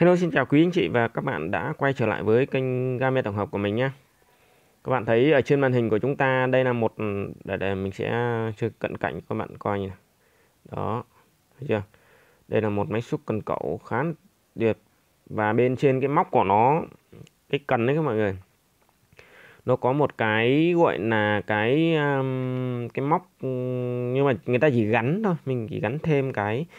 Hello, xin chào quý anh chị và các bạn đã quay trở lại với kênh Game tổng hợp của mình nhé. Các bạn thấy ở trên màn hình của chúng ta đây là một để mình sẽ chơi cận cảnh cho các bạn coi nhé. Đó, thấy chưa? Đây là một máy xúc cần cẩu khá đẹp và bên trên cái móc của nó, cái cần đấy các mọi người, nó có một cái gọi là cái móc, nhưng mà người ta chỉ gắn thôi, mình chỉ gắn thêm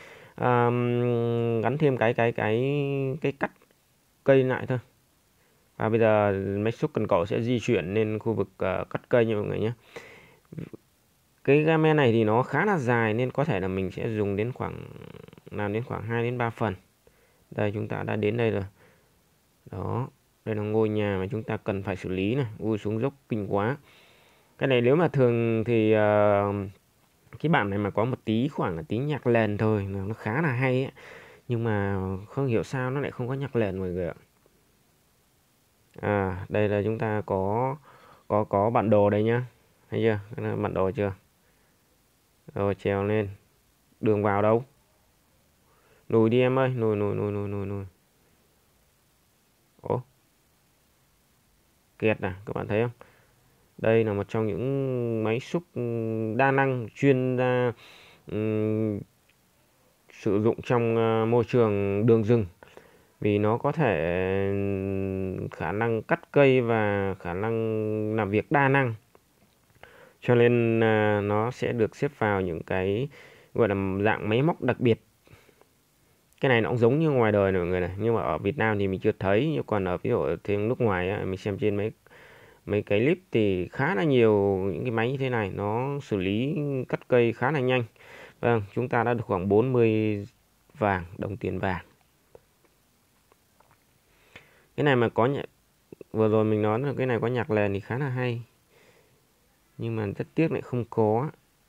gắn thêm cái cắt cây lại thôi. Và bây giờ máy xúc cần cẩu sẽ di chuyển lên khu vực cắt cây nha mọi người nhé. Cái game này thì nó khá là dài nên có thể là mình sẽ dùng đến làm đến khoảng 2 đến 3 phần. Đây chúng ta đã đến đây rồi. Đó, đây là ngôi nhà mà chúng ta cần phải xử lý này. Ui, xuống dốc kinh quá. Cái này nếu mà thường thì cái bản này mà có một tí khoảng là tí nhạc nền thôi nó khá là hay ấy. Nhưng mà không hiểu sao nó lại không có nhạc nền mọi người ạ. Đây là chúng ta có bản đồ đây nhá. Thấy chưa? Cái là bản đồ chưa? Rồi trèo lên. Đường vào đâu? Lùi đi em ơi, lùi. Ủa? Kiệt nè, các bạn thấy không? Đây là một trong những máy xúc đa năng chuyên ra sử dụng trong môi trường đường rừng, vì nó có thể khả năng cắt cây và khả năng làm việc đa năng, cho nên nó sẽ được xếp vào những cái gọi là dạng máy móc đặc biệt. Cái này nó cũng giống như ngoài đời này mọi người này, nhưng mà ở Việt Nam thì mình chưa thấy, nhưng còn ở ví dụ ở thêm nước ngoài á, mình xem trên mấy mấy cái clip thì khá là nhiều những cái máy như thế này, nó xử lý cắt cây khá là nhanh. Vâng, chúng ta đã được khoảng 40 đồng tiền vàng. Cái này mà vừa rồi mình nói là cái này có nhạc nền thì khá là hay, nhưng mà rất tiếc lại không có.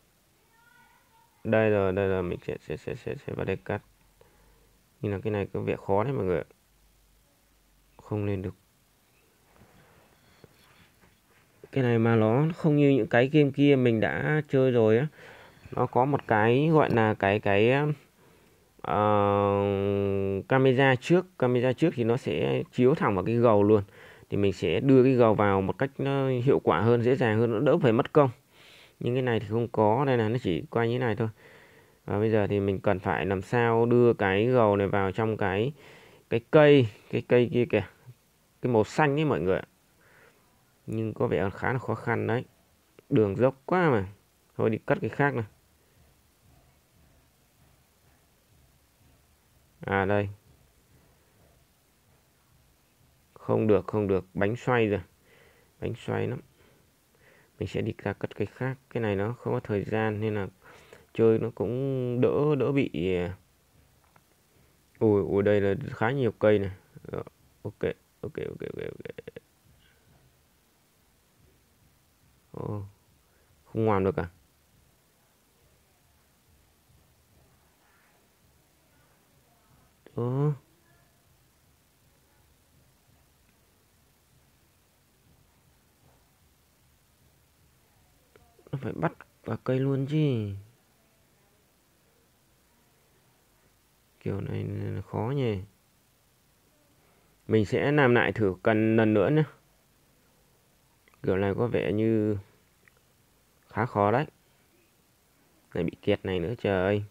Đây rồi mình sẽ vào đây cắt. Nhưng là cái này có vẻ khó đấy mọi người ạ. Không lên được. Cái này mà nó không như những cái game kia mình đã chơi rồi á. Nó có một cái gọi là camera trước thì nó sẽ chiếu thẳng vào cái gầu luôn. Thì mình sẽ đưa cái gầu vào một cách nó hiệu quả hơn, dễ dàng hơn, nó đỡ phải mất công. Nhưng cái này thì không có, đây là nó chỉ quay như thế này thôi. Và bây giờ thì mình cần phải làm sao đưa cái gầu này vào trong cái cây kia kìa, cái màu xanh ấy mọi người ạ. Nhưng có vẻ khá là khó khăn đấy, đường dốc quá mà. Thôi đi cắt cái khác này. Đây, không được, bánh xoay rồi, bánh xoay lắm. Mình sẽ đi ra cắt cái khác, cái này nó không có thời gian nên là chơi nó cũng đỡ bị. Ui đây là khá nhiều cây này. Rồi, ok. Ồ, không ngoạm được à? Ồ, nó phải bắt vào cây luôn chứ. Kiểu này là khó nhỉ. Mình sẽ làm lại thử cần lần nữa nhé. Kiểu này có vẻ như khá khó đấy. Này bị kẹt này nữa trời.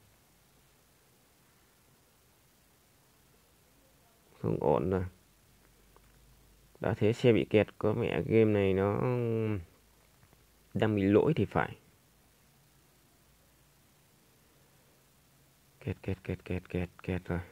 Không ổn rồi. Đã thế xe bị kẹt, có vẻ game này nó đang bị lỗi thì phải. Kẹt rồi.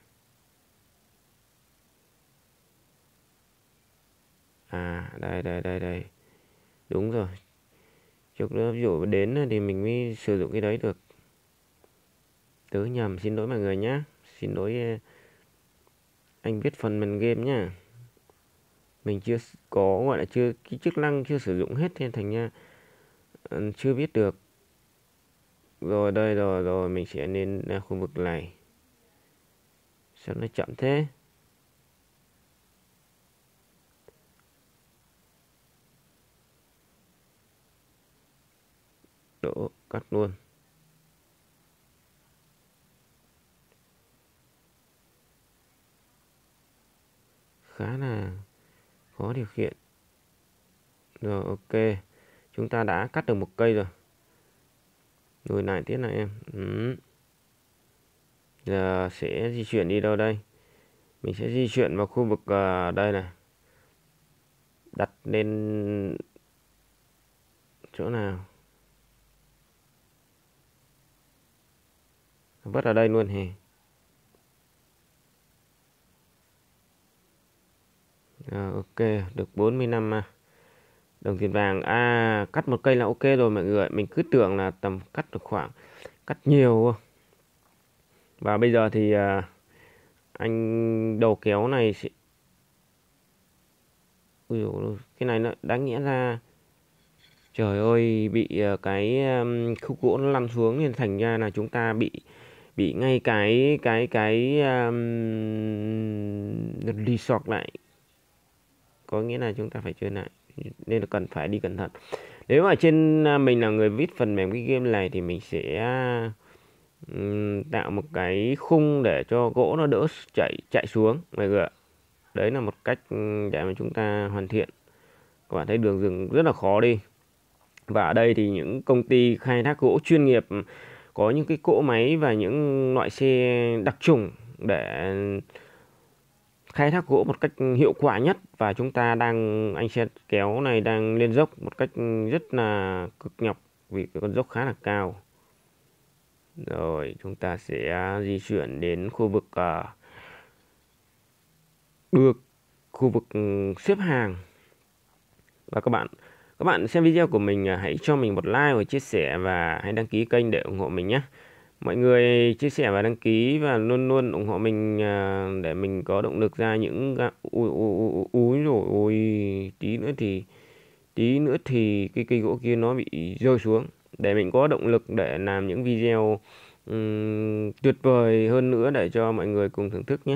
Đây. Đúng rồi. Chút nữa ví dụ đến thì mình mới sử dụng cái đấy được. Tớ nhầm, xin lỗi mọi người nhé. Xin lỗi anh viết phần mềm game nhá. Mình chưa có gọi là chưa cái chức năng chưa sử dụng hết nên thành ra chưa biết được. Rồi đây rồi mình sẽ lên khu vực này. Sao nó chậm thế? Đổ cắt luôn. khá là khó điều khiển. Rồi ok, chúng ta đã cắt được một cây rồi. Lùi lại tiếp này em. Giờ sẽ di chuyển đi đâu đây? Mình sẽ di chuyển vào khu vực đây này. Đặt lên chỗ nào? Vứt ở đây luôn hề. Ok, được 45 mà. Đồng tiền vàng. Cắt một cây là ok rồi mọi người. Mình cứ tưởng là tầm cắt được khoảng cắt nhiều. Và bây giờ thì anh đầu kéo này sẽ... Ui dồi, cái này nó đáng nghĩa ra trời ơi, bị cái khúc gỗ nó lăn xuống nên thành ra là chúng ta bị ngay cái resort lại, có nghĩa là chúng ta phải chơi lại nên là cần phải đi cẩn thận. Nếu mà trên mình là người viết phần mềm cái game này thì mình sẽ tạo một cái khung để cho gỗ nó đỡ chạy xuống mọi người ạ. Đấy là một cách để mà chúng ta hoàn thiện. Các bạn thấy đường rừng rất là khó đi. Và ở đây thì những công ty khai thác gỗ chuyên nghiệp có những cái cỗ máy và những loại xe đặc trùng để khai thác gỗ một cách hiệu quả nhất. Và chúng ta anh xe kéo này đang lên dốc một cách rất là cực nhọc vì cái con dốc khá là cao. Rồi chúng ta sẽ di chuyển đến khu vực được khu vực xếp hàng. Và các bạn xem video của mình hãy cho mình một like và chia sẻ và hãy đăng ký kênh để ủng hộ mình nhé. Mọi người chia sẻ và đăng ký và luôn luôn ủng hộ mình để mình có động lực ra những úi rồi ôi, tí nữa thì cái cây gỗ kia nó bị rơi xuống để mình có động lực để làm những video tuyệt vời hơn nữa để cho mọi người cùng thưởng thức nhé.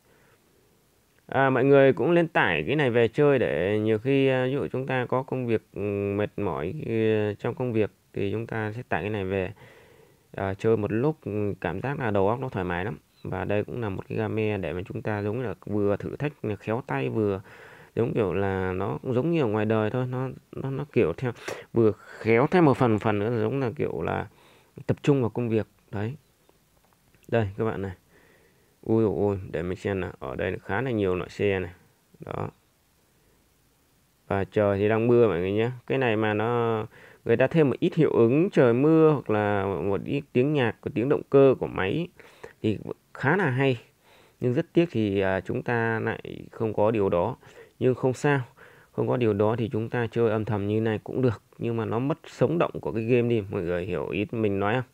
Mọi người cũng lên tải cái này về chơi để nhiều khi ví dụ chúng ta có công việc mệt mỏi trong công việc thì chúng ta sẽ tải cái này về chơi một lúc, cảm giác là đầu óc nó thoải mái lắm. Và đây cũng là một cái game để mà chúng ta giống như là vừa thử thách khéo tay, vừa giống kiểu là nó cũng giống như ở ngoài đời thôi, nó kiểu theo vừa khéo theo một phần nữa là giống là kiểu là tập trung vào công việc đấy. Đây các bạn này. Ui ôi, để mình xem nào, ở đây khá là nhiều loại xe này. Đó. Và trời thì đang mưa mọi người nhé. Cái này mà người ta thêm một ít hiệu ứng trời mưa hoặc là một ít tiếng nhạc, tiếng động cơ của máy thì khá là hay. Nhưng rất tiếc thì chúng ta lại không có điều đó. Nhưng không sao, không có điều đó thì chúng ta chơi âm thầm như này cũng được. Nhưng mà nó mất sống động của cái game đi, mọi người hiểu ý mình nói không?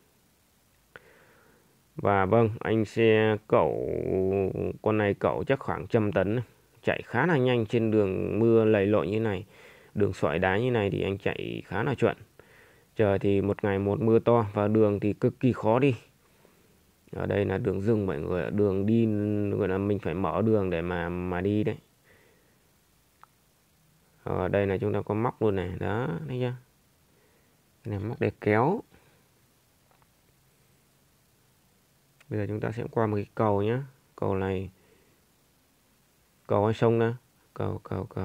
Và vâng, anh xe cẩu, con này cẩu chắc khoảng 100 tấn, chạy khá là nhanh trên đường mưa lầy lội như này, đường sỏi đá như này thì anh chạy khá là chuẩn. Trời thì một ngày một mưa to và đường thì cực kỳ khó đi. Ở đây là đường rừng mọi người, đường đi gọi là mình phải mở đường để mà đi đấy. Ở đây là chúng ta có móc luôn này, đó, thấy chưa? Cái này móc để kéo. Bây giờ chúng ta sẽ qua một cái cầu nhé. Cầu này, cầu hay sông đó? Cầu.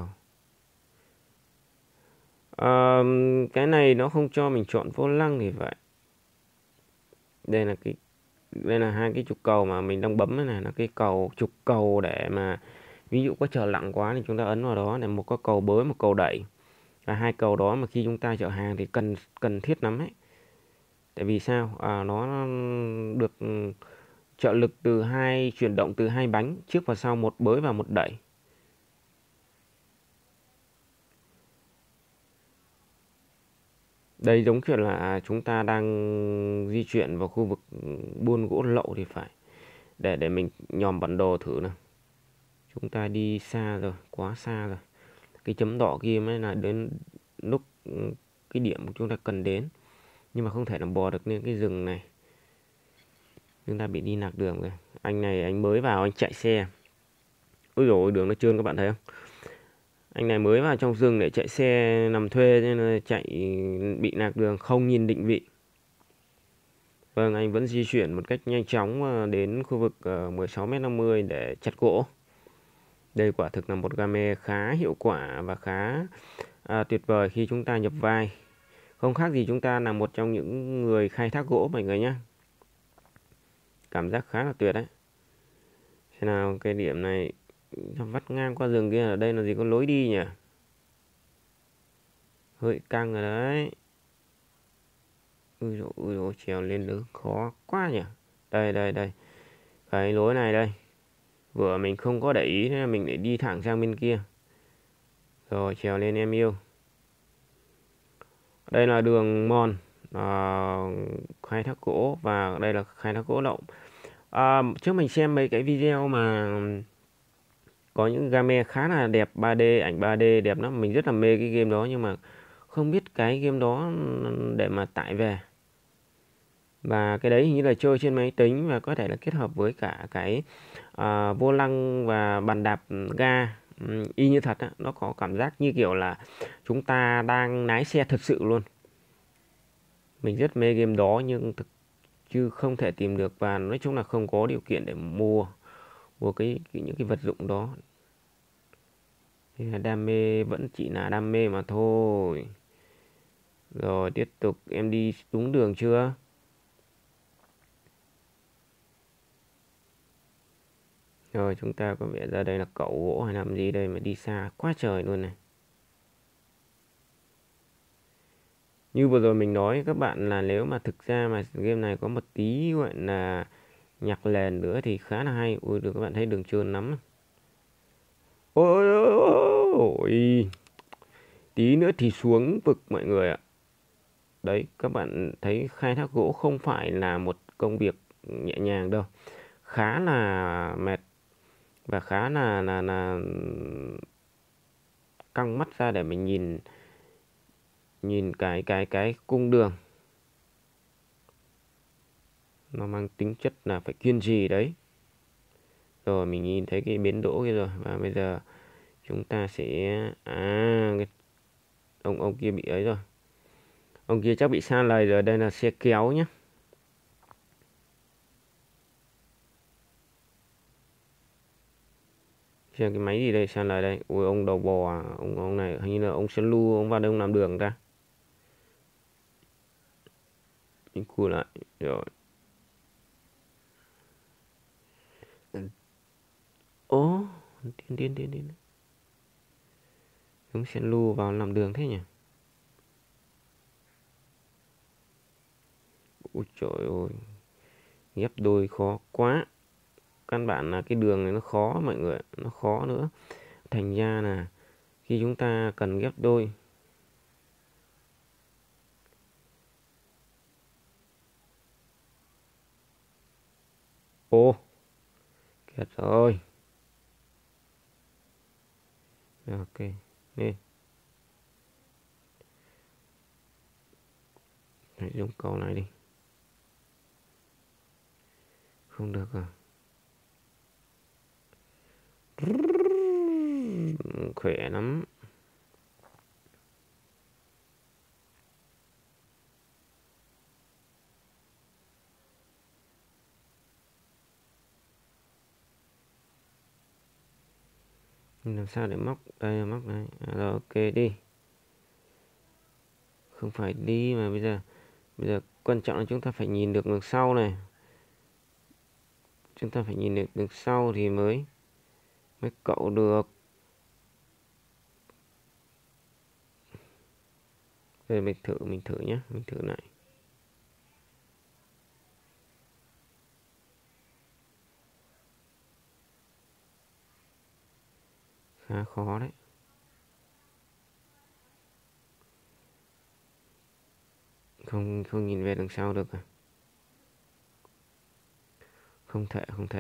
Cái này nó không cho mình chọn vô lăng thì vậy. Đây là hai cái trục cầu mà mình đang bấm này là cái trục cầu để mà ví dụ có chờ lặng quá thì chúng ta ấn vào đó để một có cầu bới, một cầu đẩy. Và hai cầu đó mà khi chúng ta chở hàng thì cần thiết lắm ấy. Tại vì sao? Nó được trợ lực chuyển động từ hai bánh trước và sau, một bới và một đẩy. Đây giống kiểu là chúng ta đang di chuyển vào khu vực buôn gỗ lậu thì phải. Để mình nhòm bản đồ thử nào. Chúng ta đi xa rồi, quá xa rồi. Cái chấm đỏ kia mới là đến lúc cái điểm chúng ta cần đến. Nhưng mà không thể nào bò được lên cái rừng này. Chúng ta bị đi lạc đường rồi. Anh này anh mới vào anh chạy xe. Ôi dồi ôi, đường nó trơn các bạn thấy không? Anh này mới vào trong rừng để chạy xe nằm thuê nên là chạy bị lạc đường, không nhìn định vị. Vâng, anh vẫn di chuyển một cách nhanh chóng đến khu vực 16m50 để chặt gỗ. Đây quả thực là một game khá hiệu quả và khá tuyệt vời khi chúng ta nhập vai. Không khác gì chúng ta là một trong những người khai thác gỗ mọi người nhé. Cảm giác khá là tuyệt đấy. Thế nào cái điểm này vắt ngang qua rừng kia, ở đây là gì, có lối đi nhỉ? Hơi căng rồi đấy. Ui dồi, trèo lên nữa khó quá nhỉ. Đây. Cái lối này đây. Vừa mình không có để ý nên mình để đi thẳng sang bên kia. Rồi trèo lên em yêu. Đây là đường mòn khai thác gỗ, và đây là khai thác gỗ lậu. Trước mình xem mấy cái video mà có những game khá là đẹp 3D, ảnh 3D đẹp lắm, mình rất là mê cái game đó, nhưng mà không biết cái game đó để mà tải về. Và cái đấy hình như là chơi trên máy tính và có thể là kết hợp với cả cái vô lăng và bàn đạp ga, y như thật á. Nó có cảm giác như kiểu là chúng ta đang lái xe thật sự luôn. Mình rất mê game đó nhưng chứ không thể tìm được, và nói chung là không có điều kiện để mua những cái vật dụng đó. Thế là đam mê vẫn chỉ là đam mê mà thôi. Rồi tiếp tục, em đi đúng đường chưa? Rồi chúng ta có vẻ ra đây là cậu gỗ hay làm gì đây mà đi xa quá trời luôn này. Như vừa rồi mình nói các bạn là nếu mà thực ra mà game này có một tí gọi là nhạc nền nữa thì khá là hay. Ui được, các bạn thấy đường trơn lắm. Ôi, tí nữa thì xuống vực mọi người ạ. Đấy, các bạn thấy khai thác gỗ không phải là một công việc nhẹ nhàng đâu. Khá là mệt và khá là căng mắt ra để mình nhìn cái cung đường. Nó mang tính chất là phải kiên trì đấy. Rồi mình nhìn thấy cái bến đỗ kia rồi, và bây giờ chúng ta sẽ cái ông kia bị ấy rồi. Ông kia chắc bị sa lầy rồi, đây là xe kéo nhé. Xem cái máy gì đây, sa lầy đây. Ui ông đầu bò à? Ông này hình như là ông Sơn Lu, ông vào đây ông làm đường ra. Mình cua lại rồi. Ố, điên. Ông Sơn Lu vào làm đường thế nhỉ? Ôi trời ơi, ghép đôi khó quá. Căn bản là cái đường này nó khó mọi người, nó khó nữa. Thành ra là khi chúng ta cần ghép đôi, ô kẹt rồi. Ok, lên hãy dùng cầu này đi. Không được à? Khỏe lắm. Làm sao để móc đây, móc này rồi, ok đi. Không phải đi mà bây giờ quan trọng là chúng ta phải nhìn được đường sau này. Chúng ta phải nhìn được đường sau thì mới cậu được. Bây giờ mình thử nhé, mình thử lại. Khá khó đấy. Không nhìn về đằng sau được à? Không thể.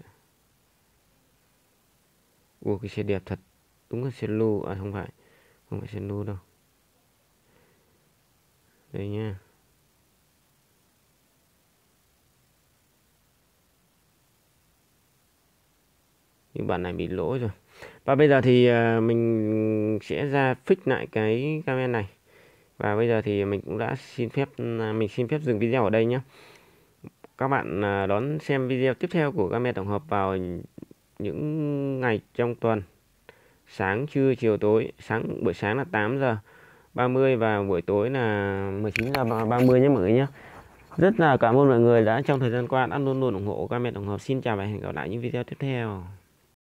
Ủa cái xe đẹp thật. Đúng là xe lu à? Không phải xe lu đâu. Đây nha. Nhưng bản này bị lỗi rồi. Và bây giờ thì mình sẽ ra fix lại cái camera này. Và bây giờ thì mình cũng đã xin phép dừng video ở đây nhé. Các bạn đón xem video tiếp theo của camera tổng hợp vào những ngày trong tuần, sáng, trưa, chiều, tối. Buổi sáng là 8 giờ 30 và buổi tối là 19 giờ 30 nhé mọi người nhé. Rất là cảm ơn mọi người đã trong thời gian qua đã luôn luôn ủng hộ Ca Mẹ Tổng Hợp. Xin chào và hẹn gặp lại những video tiếp theo.